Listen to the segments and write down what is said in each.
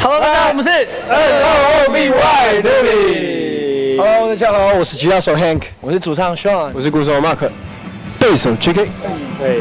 Hello， 大家好，我们是 NOOBY Newbie。Hello， 大家好，我是吉他手 Hank， 我是主唱 Sean， 我是鼓手 Mark， 贝手 JK。对。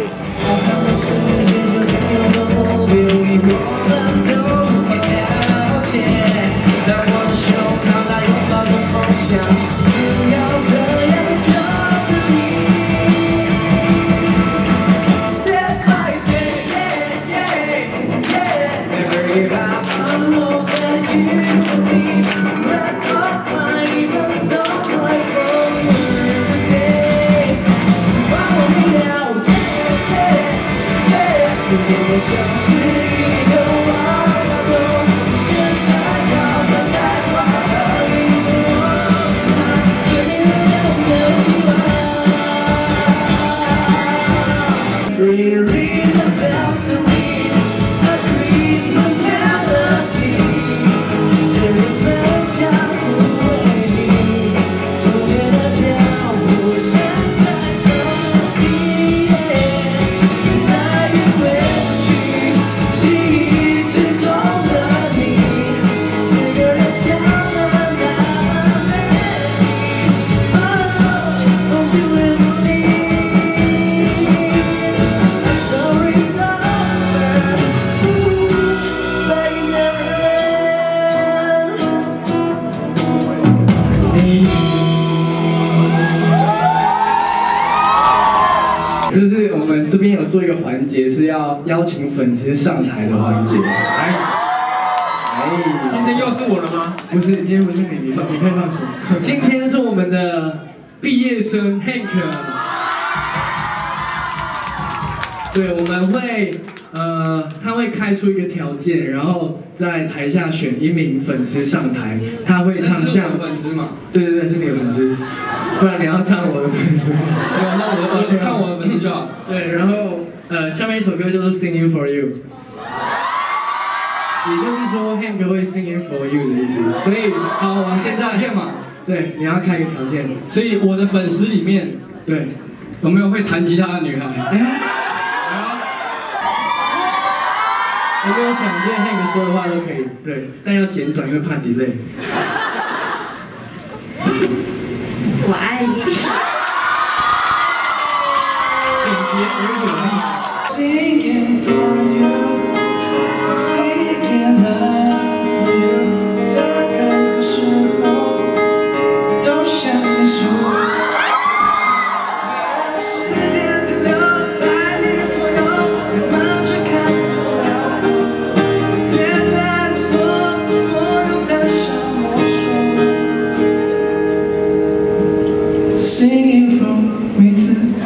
就是我们这边有做一个环节，是要邀请粉丝上台的环节。 今天又是我了吗？ 不是，今天不是你，你可以放心。今天是我们的毕业生 Hank。对，我们会他会开出一个条件，然后在台下选1名粉丝上台，他会唱像粉丝嘛？ 对，是你的粉丝，不然你要唱我的粉丝。 没有，那我唱我的粉丝就好。 对，然后下面一首歌就是 Singing for You， 也就是说 Hank 会 Singing for You 的意思。所以好，我现在条件嘛， 对，你要开一个条件。 所以我的粉丝里面， 对， 有没有会弹吉他的女孩？ 有没有想对 Hank 说的话都可以，对，但要简短，因为怕 delay。 我爱你。 简洁而有力。 Singing for you, singing love for you， 在任何时候都想你说。时间停留在你左右，才慢着看不了口，别再啰嗦，所有的伤我说。Singing for me。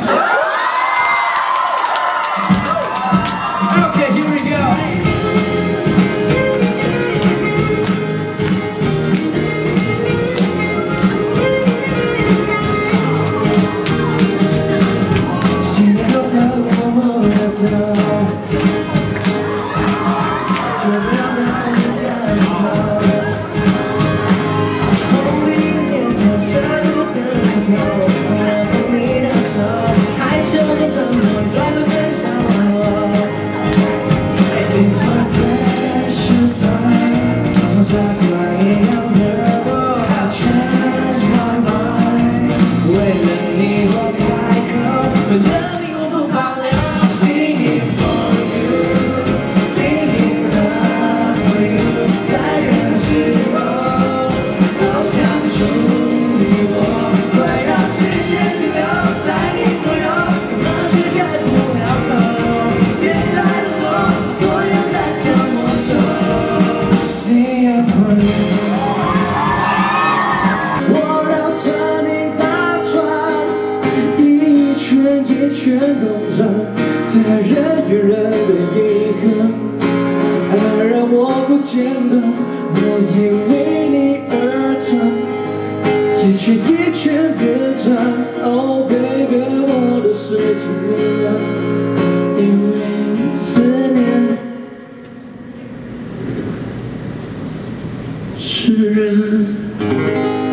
间断，我因为你而转，一圈一圈的转。Oh baby， 我的世界了，因为思念是人。